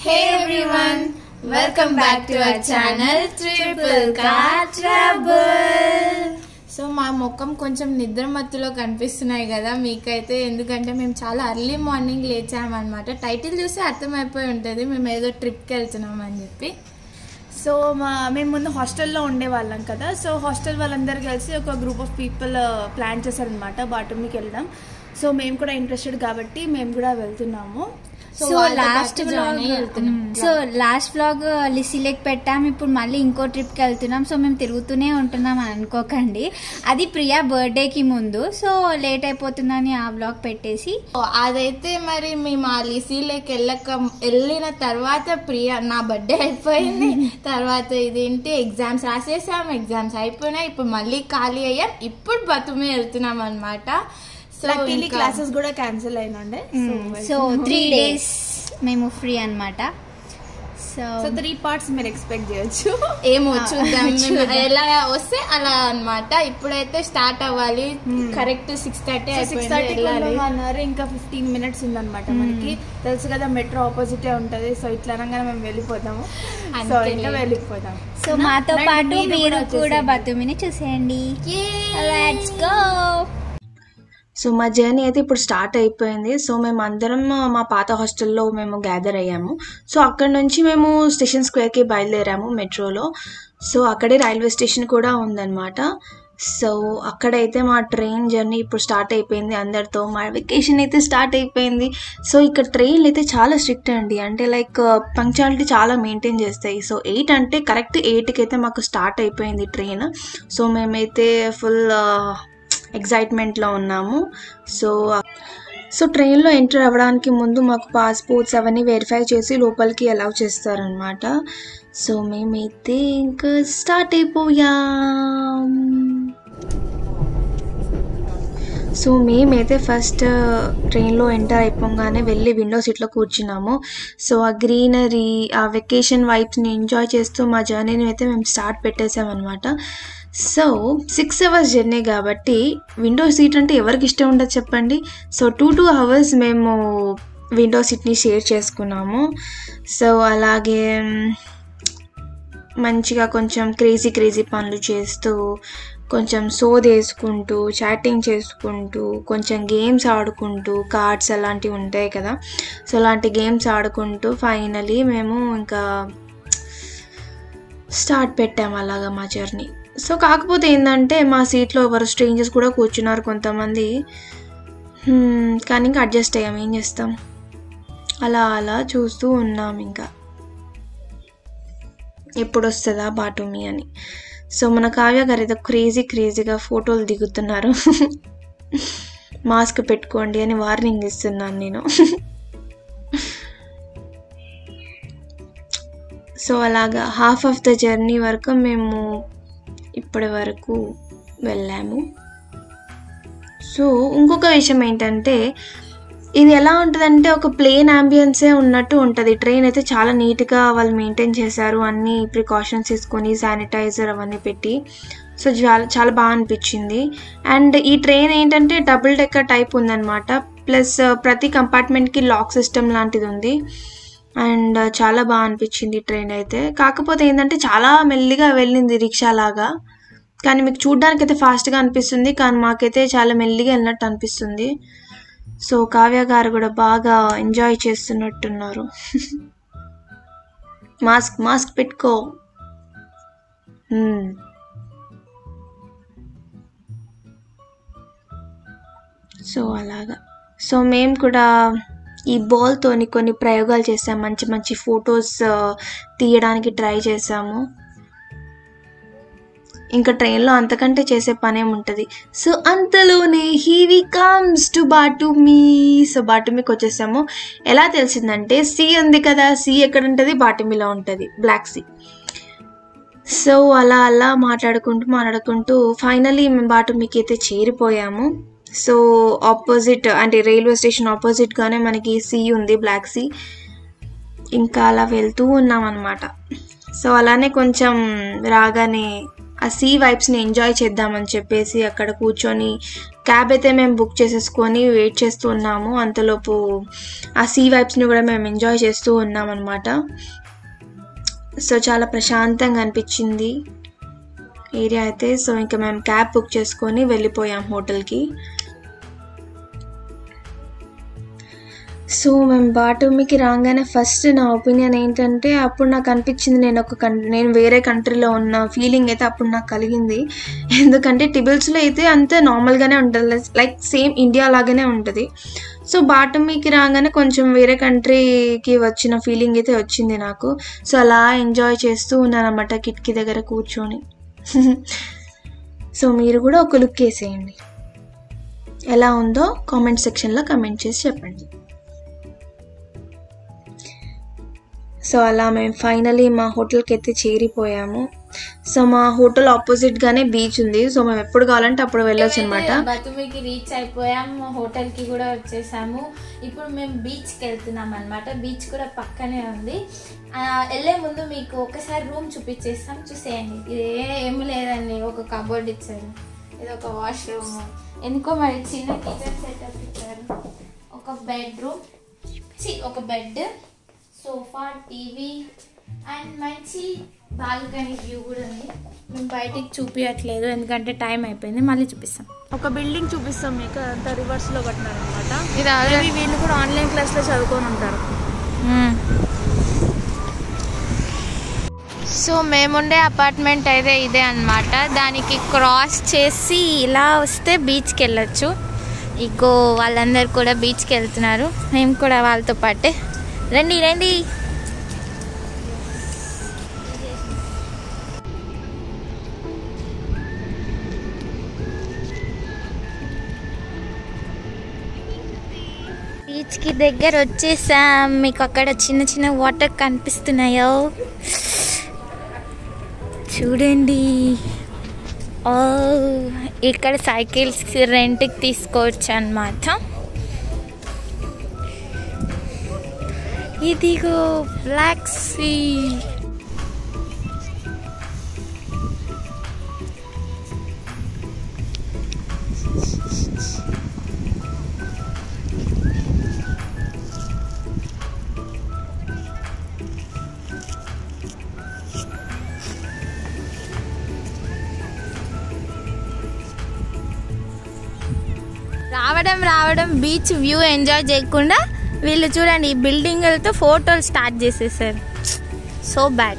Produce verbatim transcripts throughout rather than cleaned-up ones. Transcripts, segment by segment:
Hey everyone, welcome back to our channel Triple Car Trouble. So మా ముఖం కొంచెం నిద్ర మత్తులో కనిపిస్తున్నాయి కదా మీకైతే, ఎందుకంటే మేము చాలా అర్లీ మార్నింగ్ లేచామన్నమాట. టైటిల్ చూసి అర్థమైపోయి ఉంటుంది మేము ఏదో ట్రిప్కి వెళ్తున్నాం అని చెప్పి. సో మా మేము ముందు హాస్టల్లో ఉండేవాళ్ళం కదా, సో హాస్టల్ వాళ్ళందరూ కలిసి ఒక గ్రూప్ ఆఫ్ పీపుల్ ప్లాన్ చేశారనమాట బాటమ్కి వెళ్ళడం. సో మేము కూడా ఇంట్రెస్టెడ్ కాబట్టి మేము కూడా వెళ్తున్నాము. So last vlog so last vlog Lisi Lake పెట్టాం, ఇప్పుడు మళ్ళీ ఇంకో ట్రిప్కి వెళ్తున్నాం. సో మేము తిరుగుతూనే ఉంటున్నాం అని అనుకోకండి, అది ప్రియా బర్త్డేకి ముందు. సో లేట్ అయిపోతుందని ఆ వ్లాగ్ పెట్టేసి అదైతే మరి మేము ఆ లిసిలేక్ వెళ్ళక వెళ్ళిన తర్వాత ప్రియా నా బర్త్డే అయిపోయింది. తర్వాత ఇదేంటి ఎగ్జామ్స్ రాసేసాం, ఎగ్జామ్స్ అయిపోయినాయి, ఇప్పుడు మళ్ళీ ఖాళీ అయ్యాం, ఇప్పుడు బతుమే వెళ్తున్నాం అనమాట. లక్కీలీ క్లాసెస్ కూడా క్యాన్సిల్ అయినండే. సో త్రీ డేస్ మేము ఫ్రీ అనమాట. సో సో త్రీ పార్ట్స్ మీరు ఎక్స్పెక్ట్ చేయొచ్చు. ఏమో చూద్దాం ఎలా వస్తే అలా అనమాట. ఇప్పుడైతే స్టార్ట్ అవ్వాలి, correct six thirty six thirty అన్నారు, ఇంకా ఫిఫ్టీన్ మినిట్స్ ఉందన్నమాట. మనకి తెలుసు కదా మెట్రో ఆపోజిటే ఉంటది. సో ఇట్లా అనగానే మేము వెళ్ళిపోతాము. సో ఇంకా వెళ్ళిపోతాం. సో మాతో పాటు మీరు కూడా బతుమిని చూసేయండి. Let's go. సో మా జర్నీ అయితే ఇప్పుడు స్టార్ట్ అయిపోయింది. సో మేము అందరం మా పాత హాస్టల్లో మేము గ్యాదర్ అయ్యాము. సో అక్కడ నుంచి మేము స్టేషన్ స్క్వేర్కి బయలుదేరాము మెట్రోలో. సో అక్కడే రైల్వే స్టేషన్ కూడా ఉందన్నమాట. సో అక్కడైతే మా ట్రైన్ జర్నీ ఇప్పుడు స్టార్ట్ అయిపోయింది అందరితో. మా వెకేషన్ అయితే స్టార్ట్ అయిపోయింది. సో ఇక్కడ ట్రైన్లు అయితే చాలా స్ట్రిక్ట్ అండి, అంటే లైక్ పంక్చువాలిటీ చాలా మెయింటైన్ చేస్తాయి. సో ఎయిట్ అంటే కరెక్ట్ ఎయిట్కి అయితే మాకు స్టార్ట్ అయిపోయింది ట్రైన్. సో మేమైతే ఫుల్ ఎగ్జైట్మెంట్లో ఉన్నాము. సో సో ట్రైన్లో ఎంటర్ అవ్వడానికి ముందు మాకు పాస్పోర్ట్స్ అవన్నీ వెరిఫై చేసి లోపలికి అలౌ చేస్తారనమాట. సో మేమైతే ఇంకా స్టార్ట్ అయిపోయాం. సో మేమైతే ఫస్ట్ ట్రైన్లో ఎంటర్ అయిపోగానే వెళ్ళి విండో సీట్లో కూర్చున్నాము. సో ఆ గ్రీనరీ, ఆ వెకేషన్ వైబ్స్ని ఎంజాయ్ చేస్తూ మా జర్నీని అయితే మేము స్టార్ట్ పెట్టేసామన్నమాట. సో సిక్స్ అవర్స్ జర్నీ కాబట్టి విండో సీట్ అంటే ఎవరికి ఇష్టం ఉండదు చెప్పండి. సో టూ టూ అవర్స్ మేము విండో సీట్ని షేర్ చేసుకున్నాము. సో అలాగే మంచిగా కొంచెం క్రేజీ క్రేజీ పనులు చేస్తూ, కొంచెం సోది వేసుకుంటూ, చాటింగ్ చేసుకుంటూ, కొంచెం గేమ్స్ ఆడుకుంటూ, కార్డ్స్ అలాంటివి ఉంటాయి కదా, సో అలాంటి గేమ్స్ ఆడుకుంటూ ఫైనలీ మేము ఇంకా స్టార్ట్ పెట్టాము అలాగా మా జర్నీ. సో కాకపోతే ఏంటంటే మా సీట్లో ఎవరు స్ట్రేంజర్స్ కూడా కూర్చున్నారు కొంతమంది, కానీ ఇంకా అడ్జస్ట్ అయ్యాం, ఏం చేస్తాం, అలా అలా చూస్తూ ఉన్నాం ఇంకా ఎప్పుడు వస్తుందా బాటుమి అని. సో మన కావ్య గారు ఏదో క్రేజీ క్రేజీగా ఫోటోలు దిగుతున్నారు. మాస్క్ పెట్టుకోండి అని వార్నింగ్ ఇస్తున్నాను నేను. సో అలాగా హాఫ్ ఆఫ్ ద జర్నీ వరకు మేము ఇప్పటి వరకు వెళ్ళాము. సో ఇంకొక విషయం ఏంటంటే, ఇది ఎలా ఉంటుందంటే ఒక ప్లేన్ అంబియన్సే ఉన్నట్టు ఉంటుంది. ట్రైన్ అయితే చాలా నీట్గా వాళ్ళు మెయింటైన్ చేశారు, అన్ని ప్రికాషన్స్ తీసుకొని శానిటైజర్ అవన్నీ పెట్టి. సో చాలా చాలా బాగా అనిపించింది. అండ్ ఈ ట్రైన్ ఏంటంటే డబుల్ డెక్కర్ టైప్ ఉందన్నమాట, ప్లస్ ప్రతి కంపార్ట్మెంట్కి లాక్ సిస్టమ్ లాంటిది ఉంది. అండ్ చాలా బాగా అనిపించింది ట్రైన్ అయితే. కాకపోతే ఏంటంటే చాలా మెల్లిగా వెళ్ళింది రిక్షా లాగా, కానీ మీకు చూడడానికి అయితే ఫాస్ట్గా అనిపిస్తుంది, కానీ మాకైతే చాలా మెల్లిగా వెళ్ళినట్టు అనిపిస్తుంది. సో కావ్య గారు కూడా బాగా ఎంజాయ్ చేస్తున్నట్టున్నారు. మాస్క్ మాస్క్ పెట్టుకో. సో అలాగా. సో మేము కూడా ఈ బాల్తోని కొన్ని ప్రయోగాలు చేసాము, మంచి మంచి ఫొటోస్ తీయడానికి ట్రై చేసాము. ఇంకా ట్రైన్లో అంతకంటే చేసే పనేం ఉంటుంది. సో అంతలోనే he comes to Batumi. So బాటుమికి వచ్చేసాము. ఎలా తెలిసిందంటే సీ ఉంది కదా, సీ ఎక్కడ ఉంటుంది, బాటుమిలో ఉంటుంది, బ్లాక్ సీ. సో అలా అలా మాట్లాడుకుంటూ మాట్లాడుకుంటూ ఫైనలీ మేము బాటుమికి అయితే చేరిపోయాము. సో ఆపోజిట్ అంటే రైల్వే స్టేషన్ ఆపోజిట్గానే మనకి సీ ఉంది, బ్లాక్ సీ. ఇంకా అలా వెళ్తూ ఉన్నాం అన్నమాట. సో అలానే కొంచెం రాగానే ఆ సీ వైబ్స్ని ఎంజాయ్ చేద్దామని చెప్పేసి అక్కడ కూర్చొని క్యాబ్ అయితే మేము బుక్ చేసేసుకొని వెయిట్ చేస్తూ ఉన్నాము. అంతలోపు ఆ సీ వైబ్స్ని కూడా మేము ఎంజాయ్ చేస్తూ ఉన్నాం అన్నమాట. సో చాలా ప్రశాంతంగా అనిపించింది ఏరియా అయితే. సో ఇంకా మేము క్యాబ్ బుక్ చేసుకొని వెళ్ళిపోయాం హోటల్కి. సో మేము బాటమికి రాగానే ఫస్ట్ నా ఒపీనియన్ ఏంటంటే, అప్పుడు నాకు అనిపించింది నేను ఒక కం నేను వేరే కంట్రీలో ఉన్న ఫీలింగ్ అయితే అప్పుడు నాకు కలిగింది. ఎందుకంటే టిబిల్స్లో అయితే అంతే నార్మల్గానే ఉంటుంది, లైక్ సేమ్ ఇండియా లాగానే ఉంటుంది. సో బాటమికి రాగానే కొంచెం వేరే కంట్రీకి వచ్చిన ఫీలింగ్ అయితే వచ్చింది నాకు. సో అలా ఎంజాయ్ చేస్తూ ఉన్నాను అన్నమాట కిటికీ దగ్గర కూర్చొని. సో మీరు కూడా ఒక లుక్ వేసేయండి, ఎలా ఉందో కామెంట్ సెక్షన్లో కామెంట్ చేసి చెప్పండి. సో అలా మేము ఫైనలీ మా హోటల్కి అయితే చేరిపోయాము. సో మా హోటల్ ఆపోజిట్గానే బీచ్ ఉంది. సో మేము ఎప్పుడు కావాలంటే అప్పుడు వెళ్ళొచ్చు అనమాట. బతుమికి రీచ్ అయిపోయాము, హోటల్కి కూడా వచ్చేసాము. ఇప్పుడు మేము బీచ్కి వెళ్తున్నాం అనమాట. బీచ్ కూడా పక్కనే ఉంది. వెళ్ళే ముందు మీకు ఒకసారి రూమ్ చూపించేస్తాం, చూసేయండి. ఇది ఏమి లేదండి, ఒక కబోర్డ్ ఇచ్చారు, ఇది ఒక వాష్రూమ్, ఎందుకో మరి చిన్న కిచెన్ సెటప్ ఇచ్చారు, ఒక బెడ్రూమ్, ఒక బెడ్, సోఫా, టీవీ అండ్ మంచి బాల్కనీ వ్యూ కూడా ఉంది. మేము బయటికి చూపించట్లేదు ఎందుకంటే టైం అయిపోయింది, మళ్ళీ చూపిస్తాం. ఒక బిల్డింగ్ చూపిస్తాం మీకు, అంతా రివర్స్లో కట్టినారనమాట. వీళ్ళు కూడా ఆన్లైన్ క్లాస్లో చదువుకొని ఉంటారు. సో మేముండే అపార్ట్మెంట్ అయితే ఇదే అన్నమాట. దానికి క్రాస్ చేసి ఇలా వస్తే బీచ్కి వెళ్ళొచ్చు. ఇగో వాళ్ళందరూ కూడా బీచ్కి వెళ్తున్నారు, మేము కూడా వాళ్ళతో పాటే. రండి రండి. బీచ్కి దగ్గర వచ్చేసాం. మీకు అక్కడ చిన్న చిన్న వాటర్ కనిపిస్తున్నాయో చూడండి. ఇక్కడ సైకిల్స్ రెంట్కి తీసుకోవచ్చు అన్నమాట. ఇదిగో బ్లాక్ సీ. రావడం రావడం బీచ్ వ్యూ ఎంజాయ్ చేయకుండా వీళ్ళు చూడండి ఈ బిల్డింగ్లతో ఫోటోలు స్టార్ట్ చేసేసారు. So bad.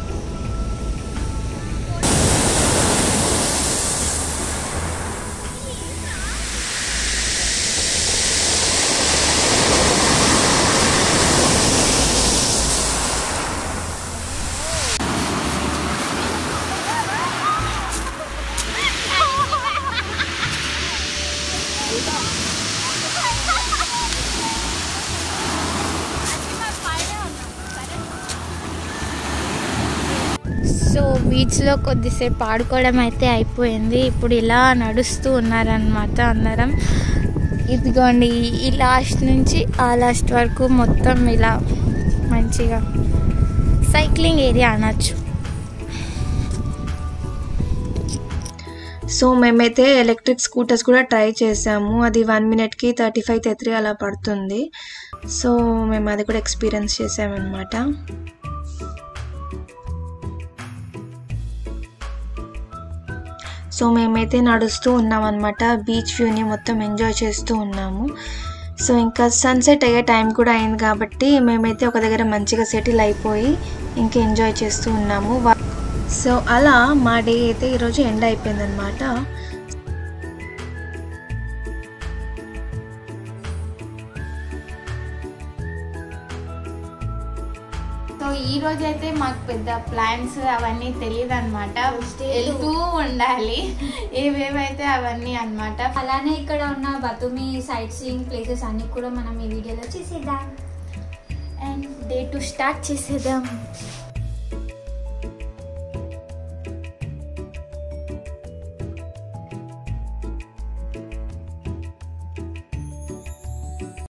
సో బీచ్లో కొద్దిసేపు ఆడుకోవడం అయితే అయిపోయింది. ఇప్పుడు ఇలా నడుస్తూ ఉన్నారనమాట అందరం. ఇదిగోండి ఈ లాస్ట్ నుంచి ఆ లాస్ట్ వరకు మొత్తం ఇలా మంచిగా సైక్లింగ్ ఏరియా అనొచ్చు. సో మేమైతే ఎలక్ట్రిక్ స్కూటర్స్ కూడా ట్రై చేసాము. అది వన్ మినిట్కి థర్టీ ఫైవ్ థర్టీ అలా పడుతుంది. సో మేము అది కూడా ఎక్స్పీరియన్స్ చేసామన్నమాట. సో మేమైతే నడుస్తూ ఉన్నాం అనమాట, బీచ్ వ్యూని మొత్తం ఎంజాయ్ చేస్తూ ఉన్నాము. సో ఇంకా సన్సెట్ అయ్యే టైం కూడా అయింది కాబట్టి మేమైతే ఒక దగ్గర మంచిగా సెటిల్ అయిపోయి ఇంకా ఎంజాయ్ చేస్తూ ఉన్నాము. సో అలా మా డే అయితే ఈరోజు ఎండ్ అయిపోయిందనమాట. సో ఈ రోజు అయితే మాకు పెద్ద ప్లాన్స్ అవన్నీ తెలియదు అనమాట, వెళ్తూ ఉండాలి ఏవేవైతే అవన్నీ అనమాట. అలానే ఇక్కడ ఉన్న బతుమి సైట్ సీయింగ్ ప్లేసెస్ అన్ని కూడా మనం ఈ వీడియోలో చేసేద్దాం అండ్ డే టు స్టార్ట్ చేసేద్దాం.